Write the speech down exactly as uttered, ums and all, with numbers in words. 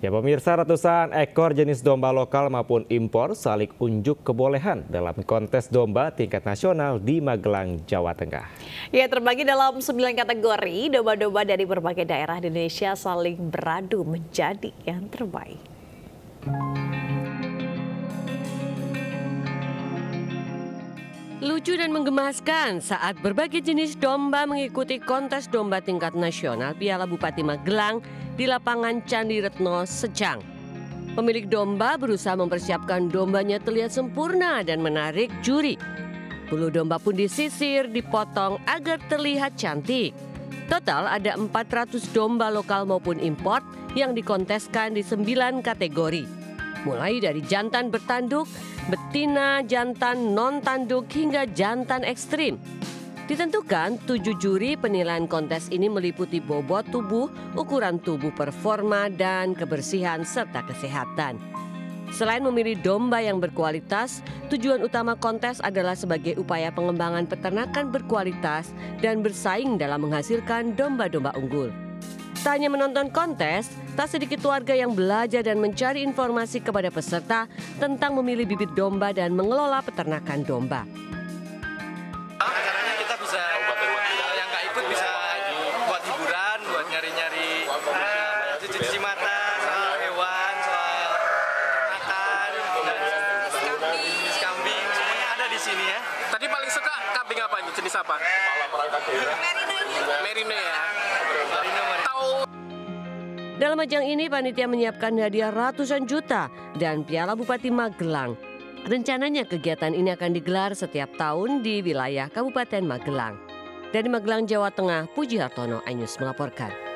Ya pemirsa, ratusan ekor jenis domba lokal maupun impor saling unjuk kebolehan dalam kontes domba tingkat nasional di Magelang, Jawa Tengah. Ya, terbagi dalam sembilan kategori, domba-domba dari berbagai daerah di Indonesia saling beradu menjadi yang terbaik. Lucu dan menggemaskan saat berbagai jenis domba mengikuti kontes domba tingkat nasional Piala Bupati Magelang di lapangan Candi Retno, Secang. Pemilik domba berusaha mempersiapkan dombanya terlihat sempurna dan menarik juri. Bulu domba pun disisir, dipotong agar terlihat cantik. Total ada empat ratus domba lokal maupun import yang dikonteskan di sembilan kategori. Mulai dari jantan bertanduk, betina, jantan non-tanduk hingga jantan ekstrim. Ditentukan tujuh juri penilaian kontes ini meliputi bobot tubuh, ukuran tubuh, performa, dan kebersihan serta kesehatan. Selain memilih domba yang berkualitas, tujuan utama kontes adalah sebagai upaya pengembangan peternakan berkualitas dan bersaing dalam menghasilkan domba-domba unggul. Tak hanya menonton kontes, tak sedikit warga yang belajar dan mencari informasi kepada peserta tentang memilih bibit domba dan mengelola peternakan domba. Acaranya kita bisa, yang nggak ikut bisa buat hiburan, buat nyari-nyari cuci-cuci mata, soal hewan, soal peternakan, dan kambing, semuanya ada di sini ya. Tadi paling suka kambing apa ini? Jenis apa? Merino. Merino ya? Merino, Merino. Dalam ajang ini, panitia menyiapkan hadiah ratusan juta dan Piala Bupati Magelang. Rencananya kegiatan ini akan digelar setiap tahun di wilayah Kabupaten Magelang. Dari Magelang, Jawa Tengah, Puji Hartono, iNews melaporkan.